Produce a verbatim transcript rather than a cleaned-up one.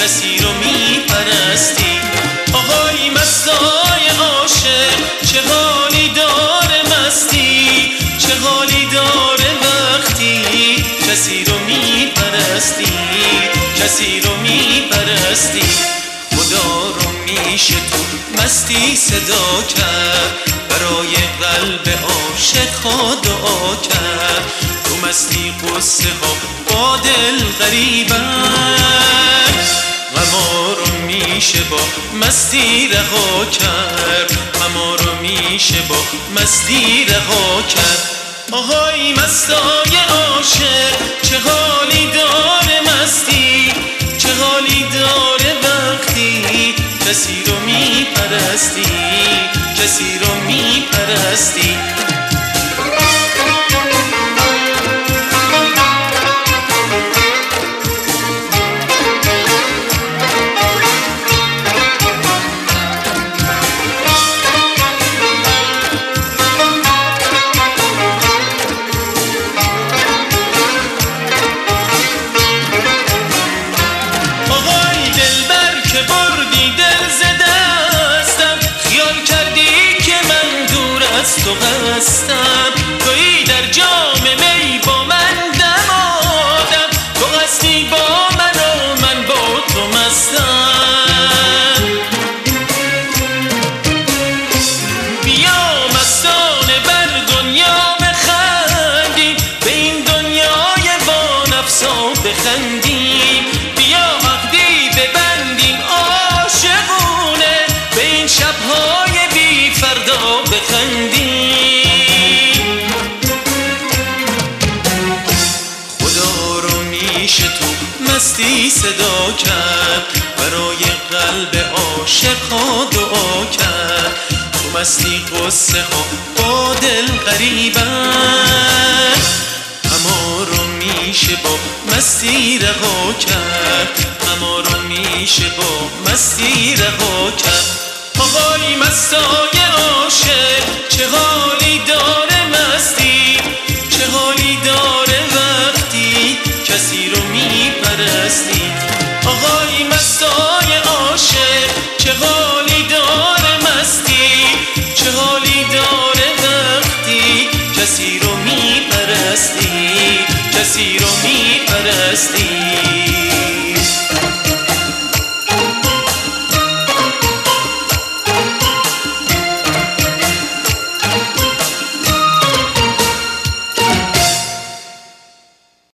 کسی رو میپرستی. آهای مستای عاشق چه حالی داره مستی، چه حالی داره وقتی کسی رو میپرستی، کسی رو میپرستی. خدا رو میشه تو مستی صدا کرد، برای قلب عاشق ها دعا کرد. تو مستی قصه ها با دل غریبن، غما رو میشه با مستی رها کرد، غما رو میشه با مستی رها کرد. آهای مستای عاشق چه حالی داره مستی، چه حالی داره وقتی کسی رو میپرستی، کسی رو میپرستی. تو هستم تویی در جام می با من دمادم، تو هستی با من و من با تو مستم. بیا مستانه بر دنیا بخندیم، به این دنیای با نفسا بخندیم. بیا عقدی ببندیم عاشقونه، به این شبهای بی فردا بخندیم. مستی صدا کرد، برای قلب عاشق ها دعا کرد. تو مستی قصه ها با دل غریبن، غما رو میشه با مستی رها کرد، غما رو میشه با مستی رها کرد. آهای مستای